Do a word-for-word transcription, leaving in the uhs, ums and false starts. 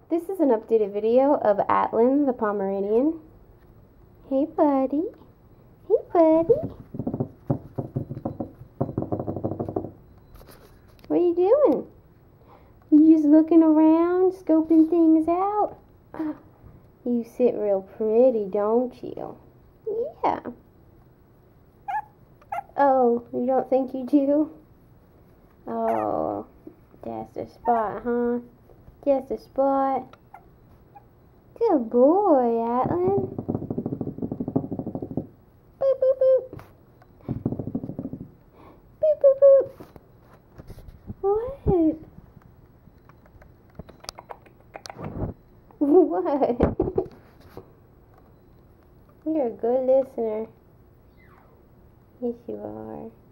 This is an updated video of Atlann, the Pomeranian. Hey, buddy. Hey, buddy. What are you doing? You just looking around, scoping things out? You sit real pretty, don't you? Yeah. Oh, you don't think you do? Oh, that's the spot, huh? Just a spot. Good boy, Atlann. Boop, boop, boop. Boop, boop, boop. What? What? You're a good listener. Yes, you are.